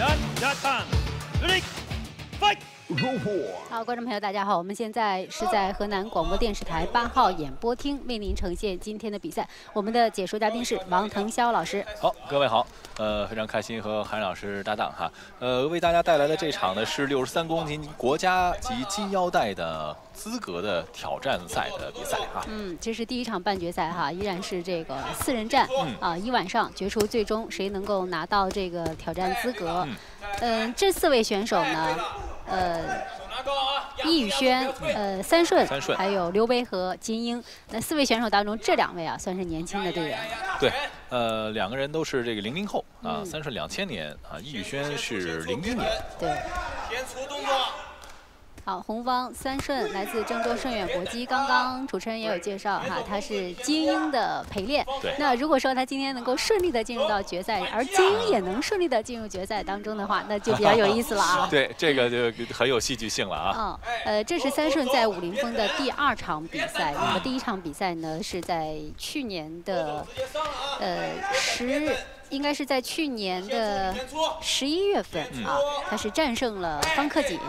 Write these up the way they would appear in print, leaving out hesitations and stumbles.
好，观众朋友，大家好，我们现在是在河南广播电视台8号演播厅为您呈现今天的比赛。我们的解说嘉宾是王腾霄老师。 好，各位好，非常开心和韩老师搭档哈。为大家带来的这场呢是63公斤国家级金腰带的资格的挑战赛的比赛哈。 这是第一场半决赛哈，依然是这个4人战一晚上决出最终谁能够拿到这个挑战资格。这4位选手呢，易宇轩、三顺，还有刘维和金英。那4位选手当中，这2位啊算是年轻的队员。 对，2个人都是这个00后啊，三顺2000年啊，易宇轩是01年。 对。先出动作。好，红方三顺来自郑州盛远搏击，刚刚主持人也有介绍哈，他是金英的陪练。 对。 那如果说他今天能够顺利的进入到决赛，而金英也能顺利的进入决赛当中的话，那就比较有意思了啊。 对，这个就很有戏剧性了啊。 这是三顺在50峰的第2场比赛。那么第1场比赛呢是在去年的应该是在去年的11月份啊，他是战胜了方克锦。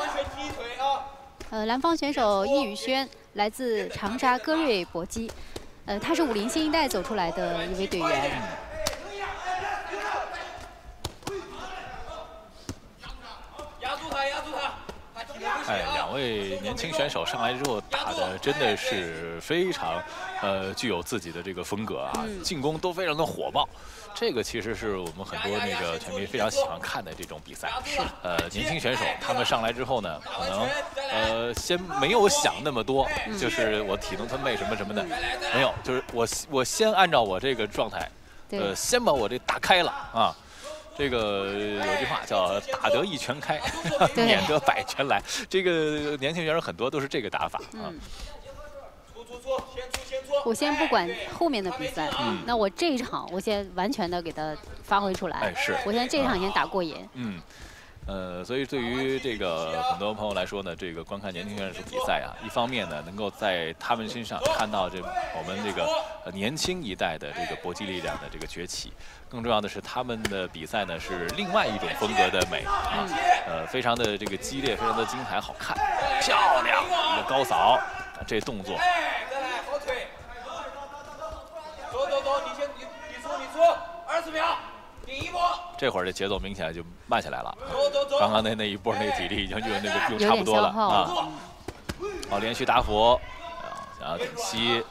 蓝方选手易宇轩来自长沙歌瑞搏击，他是50新一代走出来的一位队员。 压住他，压住他！ 哎，2位年轻选手上来之后打的真的是非常，具有自己的这个风格啊，进攻都非常的火爆。这个其实是我们很多那个球迷非常喜欢看的这种比赛。 是。 年轻选手他们上来之后呢，可能先没有想那么多，就是我体能分配什么什么的，没有，就是我先按照我这个状态，先把我这打开了啊。这个有句话叫“打得一拳开，免得百拳来”。这个年轻选手很多都是这个打法啊。 我先不管后面的比赛，那我这一场我先完全的给他发挥出来。 哎，是。 我现在这一场先打过瘾。 所以对于这个很多朋友来说呢，这个观看年轻选手比赛啊，一方面呢能够在他们身上看到我们这个年轻一代的这个搏击力量的这个崛起，更重要的是他们的比赛呢是另外一种风格的美啊，非常的这个激烈，非常的精彩好看，漂亮一个高扫，这动作。 走，你出，20秒。 这会儿这节奏明显就慢下来了。刚刚那一波那个体力已经用差不多了啊。好，连续打斧，想要顶膝，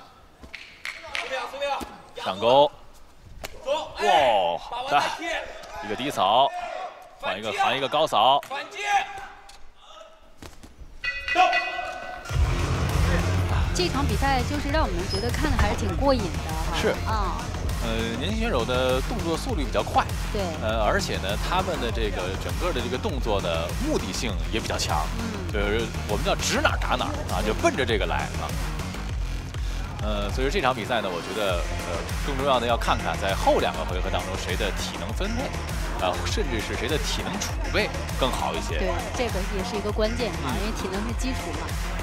上勾，哇，一个低扫，换一个高扫。 这场比赛就是让我们觉得看的还是挺过瘾的哈。 是啊。年轻选手的动作速率比较快， 对， 而且呢，他们的这个整个的这个动作的目的性也比较强，就是我们叫指哪打哪啊，就奔着这个来啊。所以说这场比赛呢，我觉得更重要的要看看在后2个回合当中谁的体能分配，甚至是谁的体能储备更好一些。 对，这个也是一个关键啊，因为体能是基础嘛。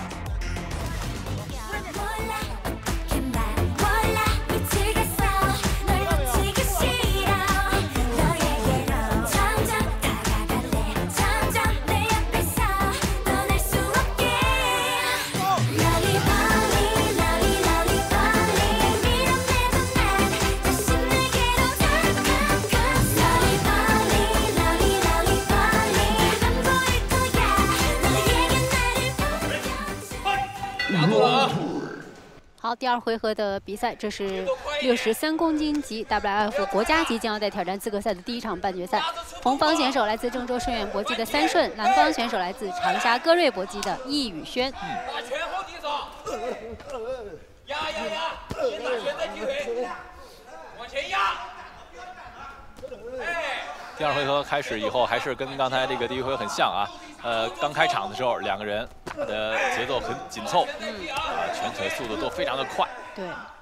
好，第2回合的比赛，这是63公斤级 WF 国家级金腰带挑战资格赛的第1场半决赛。红方选手来自郑州盛远搏击的三顺，蓝方选手来自长沙歌瑞搏击的易宇轩。 打拳后低手，压，先打拳再踢腿，往前压。 第2回合开始以后，还是跟刚才这个第1回合很像啊。刚开场的时候2个人打的节奏很紧凑，拳腿速度都非常的快。 对。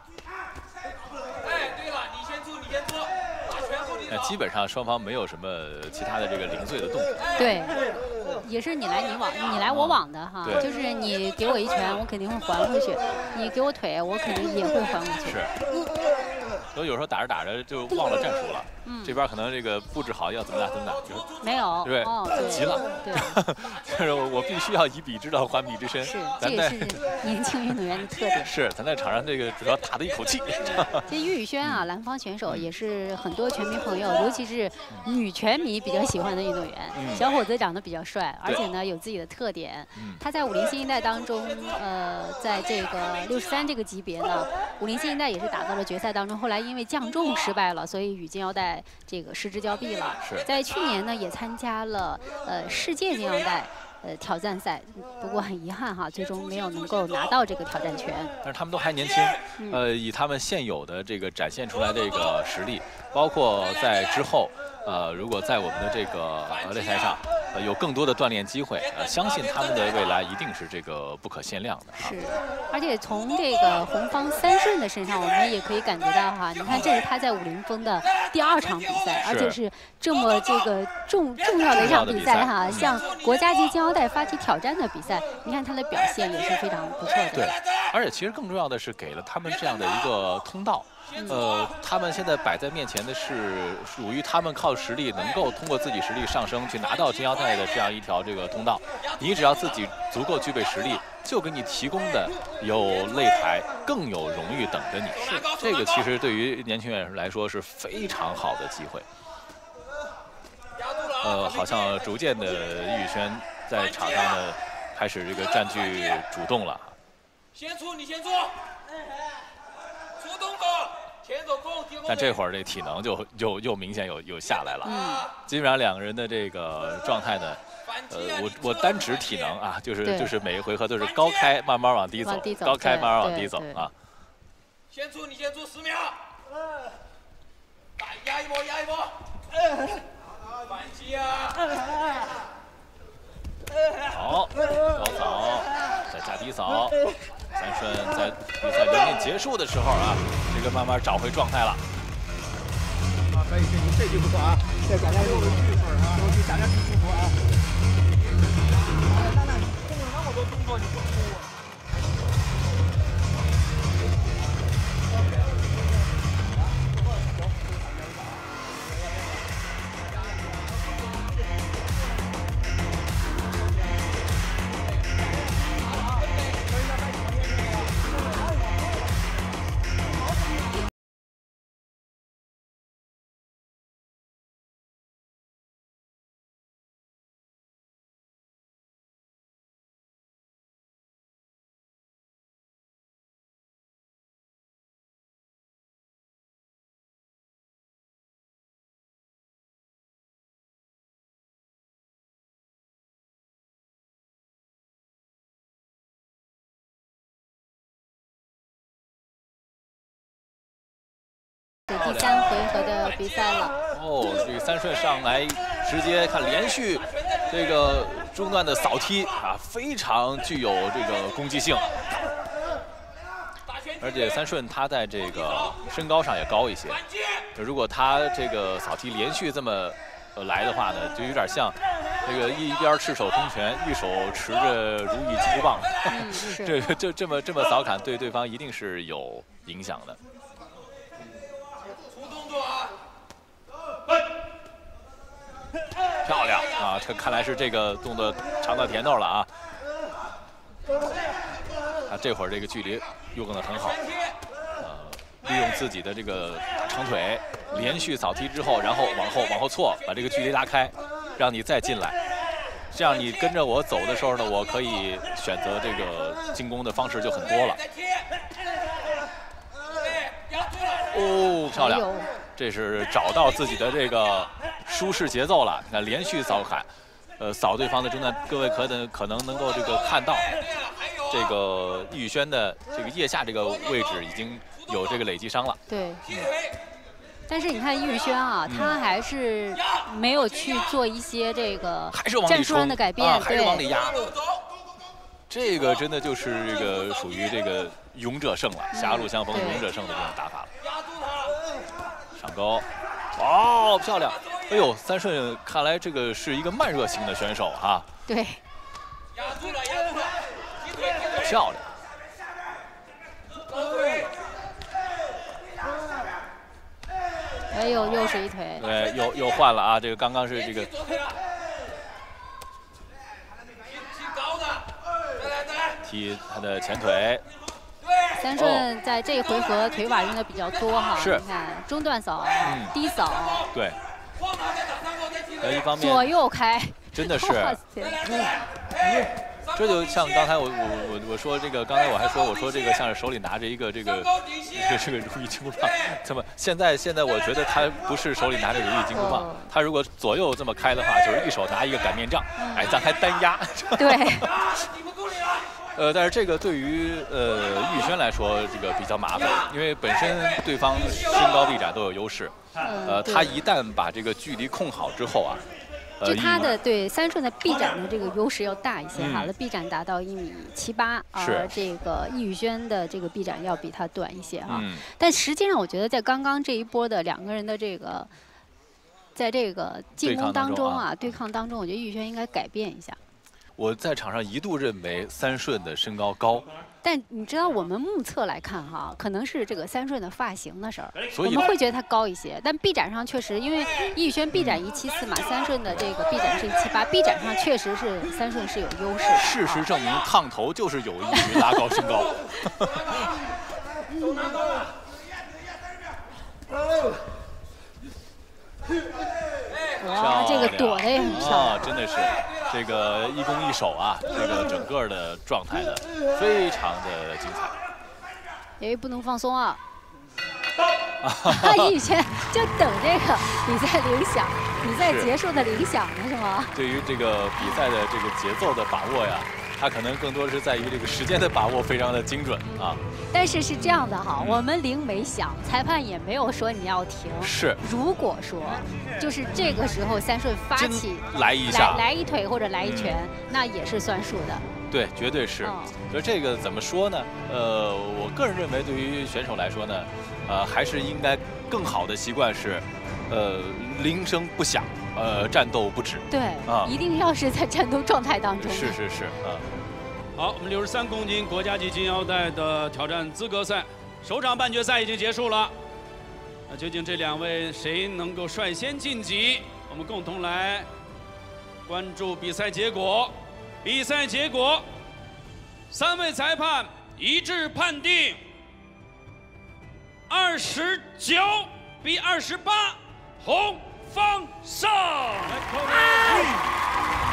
对了，你先出，打拳后低手。 基本上双方没有什么其他的这个零碎的动作。 对，也是你来你往，你来我往的哈。就是你给我一拳，我肯定会还回去；你给我腿，我肯定也会还回去。 是。 所以有时候打着打着就忘了战术了。这边可能这个布置好要怎么打怎么打， 没有， 对，急了。 对， 就是我必须要以彼之道还彼之身。 是，这也是年轻运动员的特点。 是，咱在场上这个主要打的一口气。 其实喻宇轩啊，兰芳选手也是很多拳迷朋友，尤其是女拳迷比较喜欢的运动员。小伙子长得比较帅，而且呢有自己的特点。他在50新一代当中，在这个63这个级别呢，50新一代也是打到了决赛当中。后来因为降重失败了，所以与金腰带这个失之交臂了。在去年呢，也参加了世界金腰带挑战赛，不过很遗憾哈，最终没有能够拿到这个挑战权。 但是他们都还年轻，以他们现有的这个展现出来这个实力，包括在之后，如果在我们的这个擂台上。有更多的锻炼机会，相信他们的未来一定是这个不可限量的。 是，而且从这个红方3顺的身上，我们也可以感觉到哈，你看这是他在50风的第2场比赛，而且是这么这个重要的一场比赛哈，向国家级金腰带发起挑战的比赛，你看他的表现也是非常不错的。 对，而且其实更重要的是给了他们这样的一个通道。他们现在摆在面前的是属于他们靠实力能够通过自己实力上升去拿到金腰带的这样一条这个通道。你只要自己足够具备实力，就给你提供的有擂台更有荣誉等着你。这个其实对于年轻人来说是非常好的机会。好像逐渐的喻宇轩在场上呢开始这个占据主动了。 先出，你先出，出动作。 但这会儿这体能又明显有下来了，基本上两个人的这个状态呢，我单指体能啊，就是每一回合都是高开慢慢往低走，高开慢慢往低走啊。 先出，你先出10秒，压一波，反击啊！ 好，高扫，再加低扫。3顺在比赛临近结束的时候啊，这个慢慢找回状态了。 可以，这局不错啊，这贾亮有个剧本啊，尤其贾亮挺不错啊。那么多动作你不出啊？ 第3回合的比赛了。 这个3顺上来直接看连续这个中段的扫踢啊，非常具有这个攻击性。而且3顺他在这个身高上也高一些，如果他这个扫踢连续这么来的话呢，就有点像这个一边赤手空拳，一手持着如意金箍棒，这么扫砍，对对方一定是有影响的。漂亮啊！这看来是这个动作尝到甜头了啊！这会儿这个距离用得很好，利用自己的这个长腿，连续扫踢之后，然后往后错，把这个距离拉开，让你再进来。这样你跟着我走的时候呢，我可以选择这个进攻的方式就很多了。漂亮！这是找到自己的这个舒适节奏了。你看连续扫砍，扫对方的中段，各位可能能够这个看到，这个喻宇轩的这个腋下这个位置已经有这个累积伤了。 对。但是你看喻宇轩啊，他还是没有去做一些这个战术上的改变， 还是往里压。这个真的就是这个属于这个勇者胜了，狭路相逢勇者胜的这种打法了。上钩，漂亮！哎呦，3顺看来这个是一个慢热型的选手哈。 对。 漂亮。 哎呦，又是一腿。 对，又换了啊！这个刚刚是这个。 踢他的前腿， 三顺在这一回合腿法用的比较多哈， 是， 你看中段扫、低扫， 对，一方面左右开， 真的是，这就像刚才我说这个，刚才我还说我说这个像是手里拿着一个这个如意金箍棒，这么现在我觉得他不是手里拿着如意金箍棒，他如果左右这么开的话，就是一手拿一个擀面杖，哎，咱还单压， 对。 但是这个对于玉轩来说，这个比较麻烦，因为本身对方身高臂展都有优势，他一旦把这个距离控好之后啊， 就他的对三顺的臂展的这个优势要大一些哈，臂展达到1.78米，而这个易宇轩的这个臂展要比他短一些哈。但实际上，我觉得在刚刚这一波的两个人的这个，在这个进攻当中啊，对抗当中，我觉得易宇轩应该改变一下。 我在场上一度认为三顺的身高高， 但你知道我们目测来看哈，可能是这个三顺的发型的事儿， 所以我们会觉得他高一些。但臂展上确实，因为易宇轩臂展174嘛，三顺的这个臂展是178，臂展上确实是三顺是有优势。 事实证明，烫头就是有益于拉高身高。 哇，这个躲的也很漂亮， 真的是。 这个一攻一守啊，这个整个的状态呢，非常的精彩。 哎，不能放松啊！易宇轩就等这个比赛铃响，比赛结束的铃响呢，是吗？ 对于这个比赛的这个节奏的把握呀，他可能更多是在于这个时间的把握非常的精准啊。 但是是这样的哈，我们铃没响，裁判也没有说你要停。 是。 如果说就是这个时候三顺发起来一下， 来一腿或者来一拳，那也是算数的。 对，绝对是。所以这个怎么说呢？我个人认为，对于选手来说呢，还是应该更好的习惯是，铃声不响，战斗不止。 对，一定要是在战斗状态当中。 是啊。 好，我们63公斤国家级金腰带的挑战资格赛首场半决赛已经结束了。那究竟这两位谁能够率先晋级？我们共同来关注比赛结果。比赛结果，3位裁判一致判定29比28，红方胜。